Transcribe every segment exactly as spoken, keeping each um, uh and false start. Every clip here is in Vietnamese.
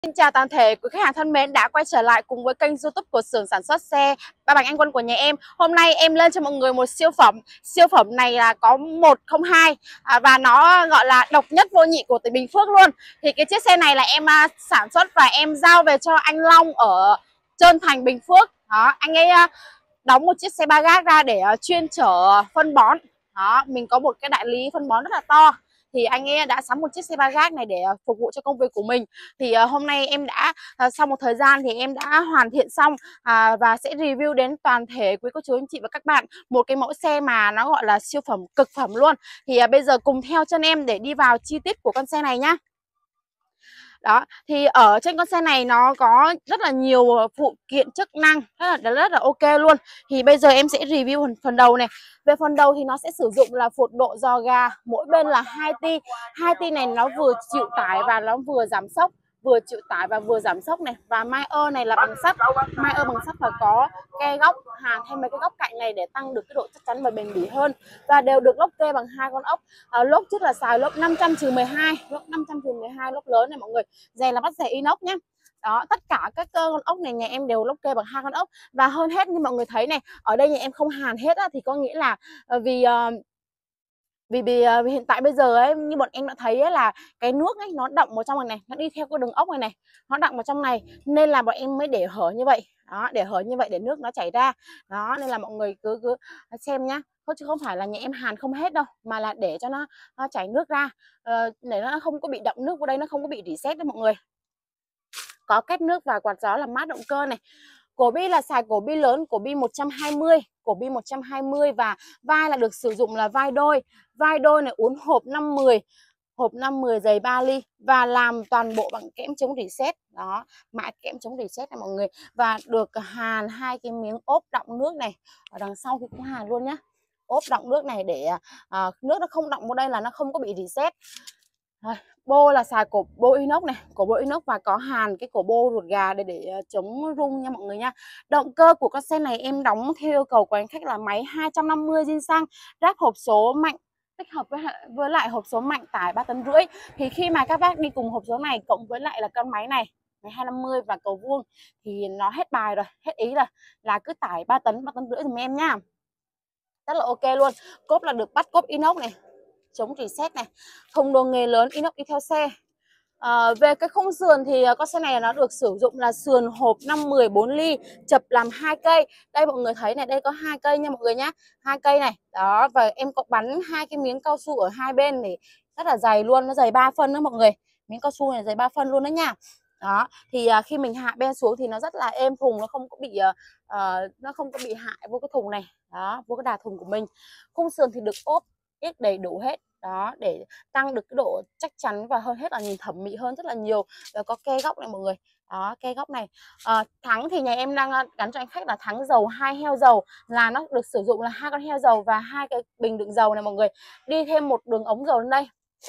Xin chào toàn thể quý khách hàng thân mến đã quay trở lại cùng với kênh YouTube của xưởng sản xuất xe Ba Bánh Anh Quân của nhà em. Hôm nay em lên cho mọi người một siêu phẩm. Siêu phẩm này là có một không hai à, và nó gọi là độc nhất vô nhị của tỉnh Bình Phước luôn. Thì cái chiếc xe này là em uh, sản xuất và em giao về cho anh Long ở Trơn Thành, Bình Phước. Đó, anh ấy uh, đóng một chiếc xe ba gác ra để uh, chuyên chở phân bón. Đó, mình có một cái đại lý phân bón rất là to. Thì anh ấy đã sắm một chiếc xe ba gác này để phục vụ cho công việc của mình. Thì uh, hôm nay em đã uh, sau một thời gian thì em đã hoàn thiện xong uh, và sẽ review đến toàn thể quý cô chú anh chị và các bạn một cái mẫu xe mà nó gọi là siêu phẩm, cực phẩm luôn. Thì uh, bây giờ cùng theo chân em để đi vào chi tiết của con xe này nhá. Đó, thì ở trên con xe này nó có rất là nhiều phụ kiện chức năng rất là rất là ok luôn. Thì bây giờ em sẽ review phần, phần đầu này. Về phần đầu thì nó sẽ sử dụng là phột độ giò gà, mỗi bên là hai ti. Hai ti này nó vừa chịu tải và nó vừa giảm xốc, vừa chịu tải và vừa giảm xốc này. Và mai ơ này là bằng sắt, mai ơ bằng sắt và có ke góc hàn thêm mấy cái góc cạnh này để tăng được cái độ chắc chắn và bền bỉ hơn. Và đều được lốp kê bằng hai con ốc. À, lốp trước là xài lốp năm trăm trừ mười hai, lốp năm trăm trừ mười hai, lốp lớn này mọi người. Dè là bắt dè inox nhé. Đó, tất cả các con ốc này nhà em đều lốp kê bằng hai con ốc. Và hơn hết như mọi người thấy này, ở đây nhà em không hàn hết á, thì có nghĩa là vì uh, vì, vì uh, hiện tại bây giờ ấy, như bọn em đã thấy ấy, là cái nước ấy nó đọng vào trong này này, nó đi theo cái đường ốc này này, nó đọng vào trong này nên là bọn em mới để hở như vậy. Đó, để hở như vậy để nước nó chảy ra. Đó, nên là mọi người cứ cứ xem nhá, chứ không phải là nhà em hàn không hết đâu, mà là để cho nó, nó chảy nước ra, uh, để nó không có bị đọng nước vào đây, nó không có bị reset đấy mọi người. Có két nước và quạt gió làm mát động cơ này. Cổ bi là xài cổ bi lớn, cổ bi một trăm hai mươi, cổ bi một trăm hai mươi và vai là được sử dụng là vai đôi. Vai đôi này uốn hộp năm mười, hộp năm mười dày ba ly và làm toàn bộ bằng kẽm chống reset. Đó, mã kẽm chống reset này mọi người. Và được hàn hai cái miếng ốp đọng nước này. Ở đằng sau thì cũng hàn luôn nhá. Ốp đọng nước này để à, nước nó không đọng vào đây là nó không có bị reset. Rồi, bô là xài cổ bô inox này, cổ bô inox và có hàn cái cổ bô ruột gà để để chống rung nha mọi người nha. Động cơ của con xe này em đóng theo yêu cầu của anh khách là máy hai trăm năm mươi zin xăng, ráp hộp số mạnh tích hợp với với lại hộp số mạnh tải ba tấn rưỡi. Thì khi mà các bác đi cùng hộp số này cộng với lại là con máy này, máy hai trăm năm mươi và cầu vuông thì nó hết bài rồi, hết ý rồi, là cứ tải ba tấn, ba tấn rưỡi dùm em nhá. Rất là ok luôn. Cốp là được bắt cốp inox này, chống reset này, thùng đồ nghề lớn inox đi theo xe. À, về cái khung sườn thì con xe này nó được sử dụng là sườn hộp năm mười bốn ly, chập làm hai cây. Đây mọi người thấy này, đây có hai cây nha mọi người nhá, hai cây này. Đó, và em có bắn hai cái miếng cao su ở hai bên để rất là dày luôn, nó dày ba phân đó mọi người. Miếng cao su này dày ba phân luôn đó nha. Đó, thì uh, khi mình hạ ben xuống thì nó rất là êm thùng, nó không có bị uh, uh, nó không có bị hại vô cái thùng này. Đó, vô cái đà thùng của mình. Khung sườn thì được ốp ít đầy đủ hết. Đó, để tăng được cái độ chắc chắn và hơn hết là nhìn thẩm mỹ hơn rất là nhiều. Và có ke góc này mọi người. Đó, ke góc này. À, thắng thì nhà em đang gắn cho anh khách là thắng dầu hai heo dầu, là nó được sử dụng là hai con heo dầu và hai cái bình đựng dầu này mọi người. Đi thêm một đường ống dầu lên đây.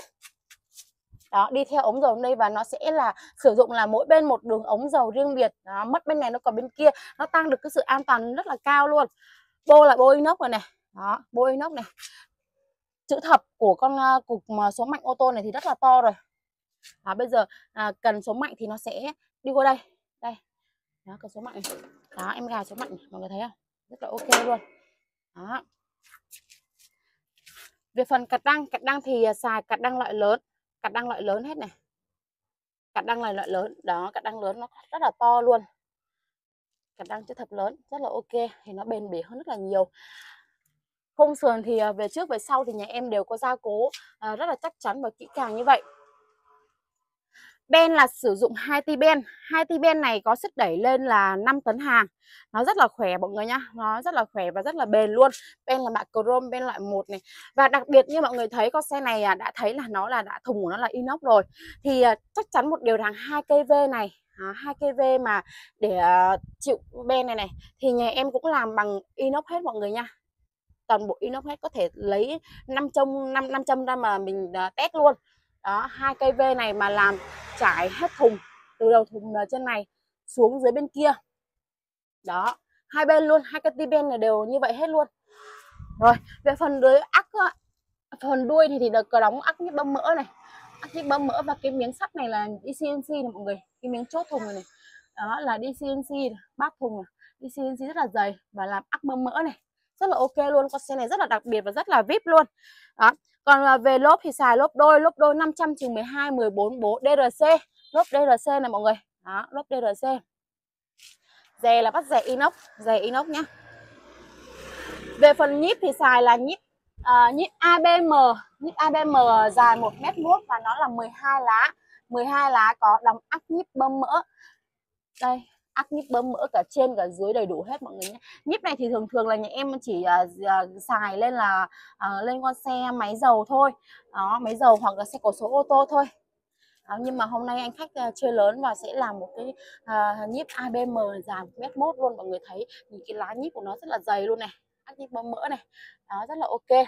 Đó, đi theo ống dầu đây và nó sẽ là sử dụng là mỗi bên một đường ống dầu riêng biệt. Đó, mất bên này nó còn bên kia, nó tăng được cái sự an toàn rất là cao luôn. Bô là bô inox rồi này. Đó, bô inox này. Chữ thập của con uh, cục số mạnh ô tô này thì rất là to rồi. Đó, bây giờ à, cần số mạnh thì nó sẽ đi qua đây. Đây. Đó, cần số mạnh này. Đó, em gài số mạnh này, mọi người thấy không? Rất là ok luôn. Đó. Về phần cặt đăng, cặt đăng thì xài cặt đăng loại lớn, cặt đăng loại lớn hết này. Cặt đăng này loại lớn, đó, cặt đăng lớn nó rất là to luôn. Cặt đăng chữ thập lớn, rất là ok, thì nó bền bỉ hơn rất là nhiều. Khung sườn thì về trước về sau thì nhà em đều có gia cố à, rất là chắc chắn và kỹ càng như vậy. Ben là sử dụng hai ti ben, hai ti ben này có sức đẩy lên là năm tấn hàng. Nó rất là khỏe mọi người nhá, nó rất là khỏe và rất là bền luôn. Ben là bạc chrome, ben loại một này. Và đặc biệt như mọi người thấy con xe này đã thấy là nó là đã thùng của nó là inox rồi. Thì chắc chắn một điều rằng hai cây vê này, hai cây vê mà để uh, chịu ben này này thì nhà em cũng làm bằng inox hết mọi người nha. Toàn bộ inox hết, có thể lấy năm châm năm năm châm ra mà mình uh, test luôn. Đó, hai cây vê này mà làm trải hết thùng từ đầu thùng trên này xuống dưới bên kia. Đó, hai bên luôn, hai cái ti ben này đều như vậy hết luôn. Rồi, về phần đuôi ắc, phần đuôi thì, thì được có đóng ắc nhíp bơm mỡ này. ắc nhíp bơm mỡ. Và cái miếng sắt này là đê xê en xê này mọi người, cái miếng chốt thùng này, này. Đó là đê xê en xê, bát thùng này. đê xê en xê rất là dày và làm ắc bơm mỡ này, rất là ok luôn. Con xe này rất là đặc biệt và rất là vip luôn. Đó. Còn về lốp thì xài lốp đôi, lốp đôi năm trăm mười hai mười bốn bố đê rờ xê, lốp đê rờ xê này mọi người. Đó, lốp đê rờ xê. Dè là bắt dè inox, dè inox nhá. Về phần nhíp thì xài là nhíp uh, nhíp a bê em, nhíp a bê em dài một mét vuông và nó là mười hai lá. mười hai lá có đóng ắc nhíp bơm mỡ. Đây, ắc nhíp bơm mỡ cả trên cả dưới đầy đủ hết mọi người nhé. Nhíp này thì thường thường là nhà em chỉ uh, uh, xài lên là uh, lên con xe máy dầu thôi. Đó, máy dầu hoặc là xe cổ số ô tô thôi. Đó, nhưng mà hôm nay anh khách uh, chơi lớn và sẽ làm một cái uh, nhíp a bê em dài một mét mốt luôn. Mọi người thấy những cái lá nhíp của nó rất là dày luôn này, ắc nhíp bơm mỡ này. Đó, rất là ok.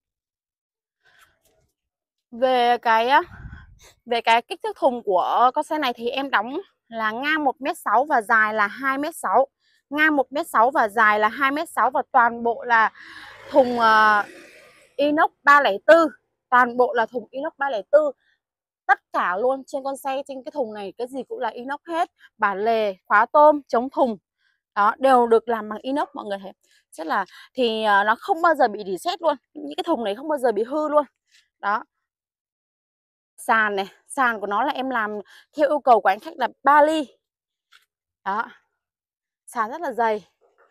Về cái về cái kích thước thùng của con xe này thì em đóng là ngang một mét sáu và dài là hai mét sáu. Ngang một mét sáu và dài là hai mét sáu và toàn bộ là thùng uh, inox ba không bốn. Toàn bộ là thùng inox ba không bốn. Tất cả luôn trên con xe, trên cái thùng này cái gì cũng là inox hết. Bản lề, khóa tôm, chống thùng. Đó, đều được làm bằng inox mọi người thấy. Rất là thì uh, nó không bao giờ bị reset luôn. Những cái thùng này không bao giờ bị hư luôn. Đó. Sàn này, sàn của nó là em làm theo yêu cầu của anh khách là ba ly. Đó. Sàn rất là dày.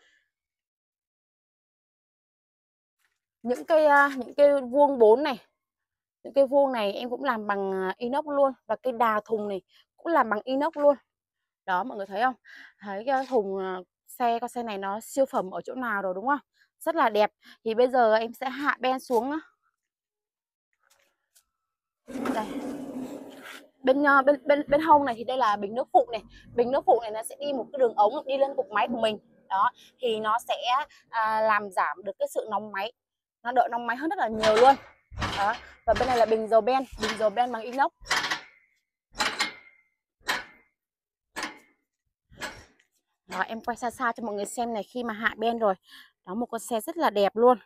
Những cây những cây vuông bốn này, những cây vuông này em cũng làm bằng inox luôn. Và cây đà thùng này cũng làm bằng inox luôn. Đó mọi người thấy không? Thấy cái thùng xe con xe này nó siêu phẩm ở chỗ nào rồi đúng không? Rất là đẹp. Thì bây giờ em sẽ hạ ben xuống. Đây. Bên bên bên bên hông này thì đây là bình nước phụ này. Bình nước phụ này nó sẽ đi một cái đường ống đi lên cục máy của mình. Đó, thì nó sẽ à, làm giảm được cái sự nóng máy. Nó đỡ nóng máy hơn rất là nhiều luôn. Đó, và bên này là bình dầu ben, bình dầu ben bằng inox. Đó, em quay xa xa cho mọi người xem này khi mà hạ ben rồi. Đó, một con xe rất là đẹp luôn.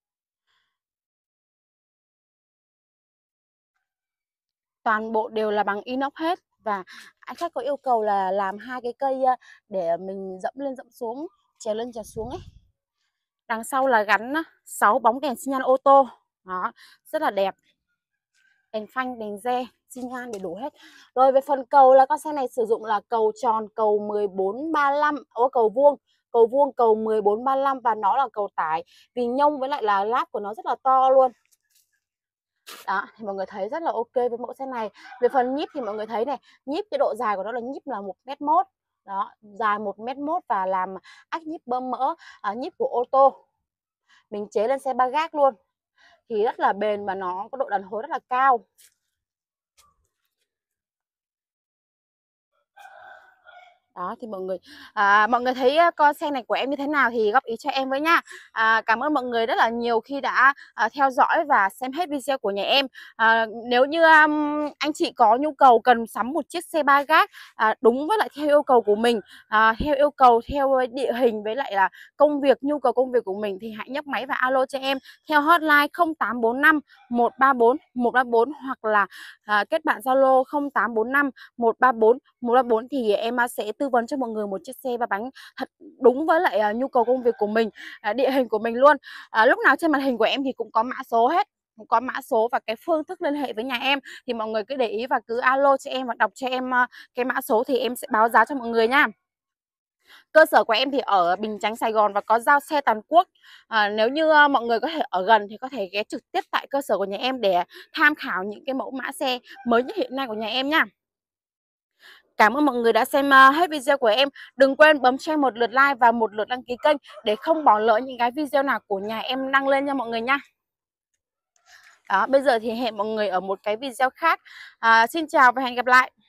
Toàn bộ đều là bằng inox hết. Và anh khách có yêu cầu là làm hai cái cây để mình dẫm lên dẫm xuống, trèo lên trèo xuống ấy. Đằng sau là gắn sáu bóng đèn xi nhan ô tô. Đó, rất là đẹp. Đèn phanh, đèn re, xi nhan đầy đủ hết. Rồi về phần cầu là con xe này sử dụng là cầu tròn, cầu mười bốn ba mươi lăm, ô cầu vuông, cầu vuông, cầu mười bốn ba mươi lăm và nó là cầu tải. Vì nhông với lại là láp của nó rất là to luôn. Đó, thì mọi người thấy rất là ok với mẫu xe này. Về phần nhíp thì mọi người thấy này, nhíp cái độ dài của nó là nhíp là một mét mốt. Đó, dài một mét mốt và làm ắc nhíp bơm mỡ, à, nhíp của ô tô. Mình chế lên xe ba gác luôn. Thì rất là bền và nó có độ đàn hồi rất là cao. Đó thì mọi người à, mọi người thấy con xe này của em như thế nào thì góp ý cho em với nha. à, Cảm ơn mọi người rất là nhiều khi đã à, theo dõi và xem hết video của nhà em. à, Nếu như um, anh chị có nhu cầu cần sắm một chiếc xe ba gác à, đúng với lại theo yêu cầu của mình, à, theo yêu cầu theo địa hình với lại là công việc, nhu cầu công việc của mình thì hãy nhấc máy và alo cho em theo hotline không tám bốn năm một ba bốn một ba bốn hoặc là à, kết bạn Zalo không tám bốn năm một ba bốn một ba bốn thì em sẽ tư vấn cho mọi người một chiếc xe ba bánh thật đúng với lại uh, nhu cầu công việc của mình, uh, địa hình của mình luôn. uh, Lúc nào trên màn hình của em thì cũng có mã số hết, cũng có mã số và cái phương thức liên hệ với nhà em, thì mọi người cứ để ý và cứ alo cho em và đọc cho em uh, cái mã số thì em sẽ báo giá cho mọi người nha. Cơ sở của em thì ở Bình Chánh, Sài Gòn và có giao xe toàn quốc. à, Nếu như uh, mọi người có thể ở gần thì có thể ghé trực tiếp tại cơ sở của nhà em để tham khảo những cái mẫu mã xe mới nhất hiện nay của nhà em nha. Cảm ơn mọi người đã xem hết video của em. Đừng quên bấm cho em một lượt like và một lượt đăng ký kênh để không bỏ lỡ những cái video nào của nhà em đăng lên nha mọi người nha. Đó, bây giờ thì hẹn mọi người ở một cái video khác. à, Xin chào và hẹn gặp lại.